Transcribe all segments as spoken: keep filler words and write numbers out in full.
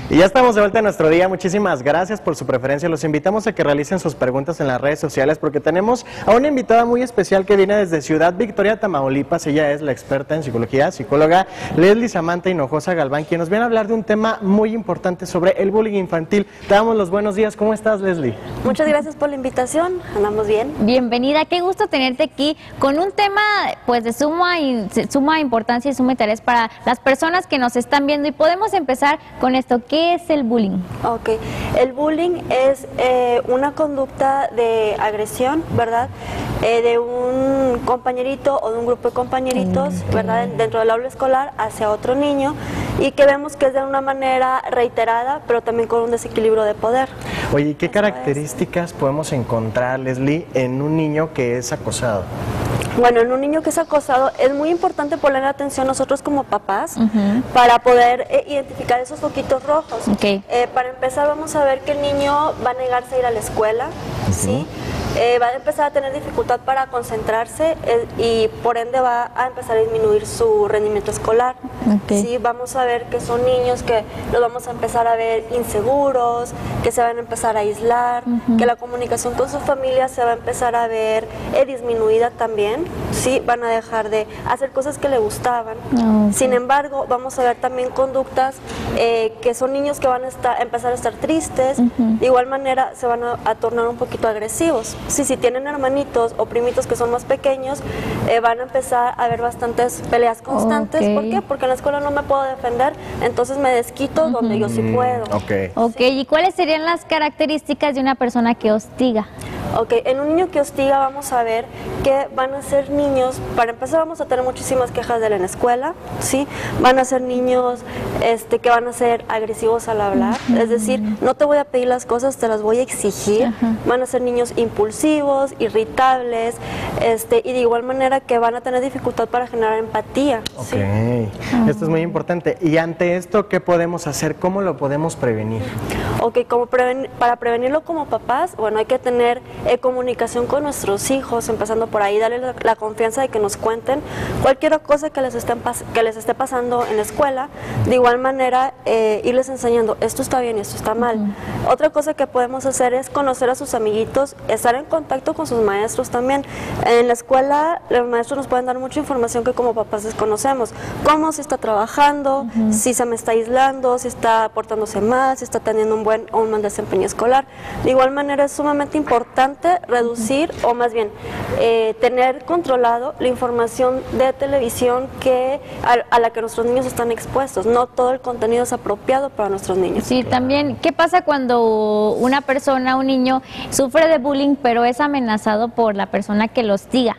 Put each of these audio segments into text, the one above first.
Y ya estamos de vuelta en nuestro día. Muchísimas gracias por su preferencia. Los invitamos a que realicen sus preguntas en las redes sociales porque tenemos a una invitada muy especial que viene desde Ciudad Victoria, Tamaulipas. Ella es la experta en psicología, psicóloga Leslie Samantha Hinojosa Galván, quien nos viene a hablar de un tema muy importante sobre el bullying infantil. Te damos los buenos días. ¿Cómo estás, Leslie? Muchas gracias por la invitación. Andamos bien. Bienvenida. Qué gusto tenerte aquí con un tema pues de suma, suma importancia y suma interés para las personas que nos están viendo. Y podemos empezar con esto. ¿Qué es el bullying? Ok, el bullying es eh, una conducta de agresión, ¿verdad? Eh, de un compañerito o de un grupo de compañeritos, okay. ¿verdad? Dentro del aula escolar hacia otro niño, y que vemos que es de una manera reiterada, pero también con un desequilibrio de poder. Oye, ¿qué Eso características es. podemos encontrar, Leslie, en un niño que es acosado? Bueno, en un niño que es acosado es muy importante poner atención nosotros como papás Uh-huh. para poder eh, identificar esos foquitos rojos. Okay. Eh, para empezar vamos a ver que el niño va a negarse a ir a la escuela, uh-huh. ¿sí? Eh, va a empezar a tener dificultad para concentrarse eh, y por ende va a empezar a disminuir su rendimiento escolar. Okay. ¿Sí? Vamos a ver que son niños que los vamos a empezar a ver inseguros, que se van a empezar a aislar, uh-huh. que la comunicación con su familia se va a empezar a ver eh, disminuida también. ¿Sí? Van a dejar de hacer cosas que le gustaban. Okay. Sin embargo, vamos a ver también conductas eh, que son niños que van a estar, empezar a estar tristes, uh-huh. de igual manera se van a, a tornar un poquito agresivos. Sí, si tienen hermanitos o primitos que son más pequeños, eh, van a empezar a haber bastantes peleas constantes. Okay. ¿Por qué? Porque en la escuela no me puedo defender, entonces me desquito uh-huh. donde yo sí puedo. Mm, okay. Ok, ¿Sí? ¿Y cuáles serían las características de una persona que hostiga? Ok, en un niño que hostiga vamos a ver que van a ser niños, para empezar vamos a tener muchísimas quejas de él en la escuela, ¿sí? Van a ser niños este, que van a ser agresivos al hablar, uh-huh. es decir, no te voy a pedir las cosas, te las voy a exigir. Uh-huh. Van a ser niños impulsivos, irritables, este, y de igual manera que van a tener dificultad para generar empatía. Ok, ¿sí? uh-huh. Esto es muy importante. Y ante esto, ¿qué podemos hacer? ¿Cómo lo podemos prevenir? Ok, como preven- para prevenirlo como papás, bueno, hay que tener eh, comunicación con nuestros hijos, empezando por ahí, darles la, la confianza de que nos cuenten cualquier cosa que les, estén pas- que les esté pasando en la escuela. De igual manera, eh, irles enseñando, esto está bien y esto está mal. Uh-huh. Otra cosa que podemos hacer es conocer a sus amiguitos, estar en contacto con sus maestros también. En la escuela, los maestros nos pueden dar mucha información que como papás desconocemos. Cómo se está trabajando, uh-huh. si se me está aislando, si está portándose mal, si está teniendo un buen o un mal desempeño escolar. De igual manera, es sumamente importante reducir, o más bien, eh, tener controlado la información de televisión que a, a la que nuestros niños están expuestos. No todo el contenido es apropiado para nuestros niños. Sí, también, ¿qué pasa cuando una persona, un niño, sufre de bullying, pero es amenazado por la persona que lo hostiga?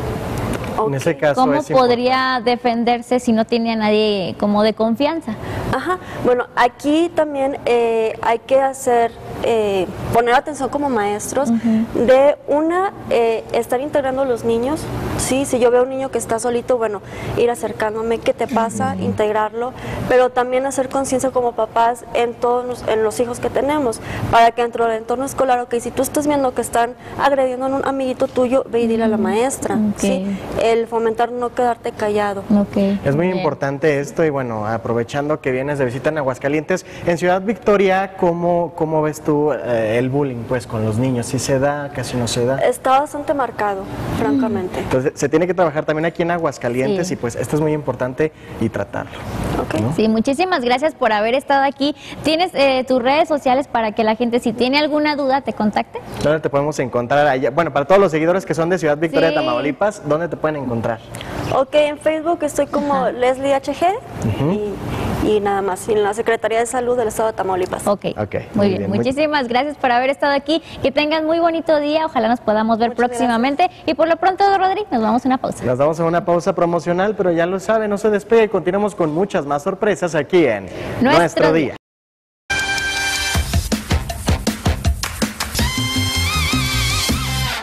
Okay. En ese caso, ¿Cómo es podría importante. defenderse si no tiene a nadie como de confianza? Ajá, bueno, aquí también eh, hay que hacer, eh, poner atención como maestros, uh-huh. de una, eh, estar integrando a los niños, sí, si yo veo un niño que está solito, bueno, ir acercándome, ¿qué te pasa? Uh-huh. Integrarlo, pero también hacer conciencia como papás en todos los, en los hijos que tenemos, para que dentro del entorno escolar, ok, si tú estás viendo que están agrediendo a un amiguito tuyo, ve y dile a la maestra, okay. ¿sí? El fomentar no quedarte callado. Okay. Es muy Bien. importante esto y bueno, aprovechando que vienes de visita en Aguascalientes, en Ciudad Victoria, ¿cómo, cómo ves tú eh, el bullying pues con los niños? ¿Sí se da, casi no se da? Está bastante marcado, mm. francamente. Entonces se tiene que trabajar también aquí en Aguascalientes sí. y pues esto es muy importante y tratarlo. Okay. ¿no? Sí, muchísimas gracias por haber estado aquí. ¿Tienes eh, tus redes sociales para que la gente, si tiene alguna duda, te contacte? ¿Dónde te podemos encontrar allá? Bueno, para todos los seguidores que son de Ciudad Victoria, sí. Tamaulipas, ¿dónde te pueden encontrar? Ok, en Facebook estoy como Ajá. Leslie H G uh-huh. y, y nada más, y en la Secretaría de Salud del Estado de Tamaulipas. Ok, okay muy, muy bien. bien. Muchísimas muy... gracias por haber estado aquí. Que tengan muy bonito día. Ojalá nos podamos ver Muchas próximamente. Gracias. Y por lo pronto, Rodri, nos vamos a una pausa. Nos vamos a una pausa promocional, pero ya lo saben, no se despegue. Continuamos con muchas más sorpresas aquí en Nuestro, Nuestro Día.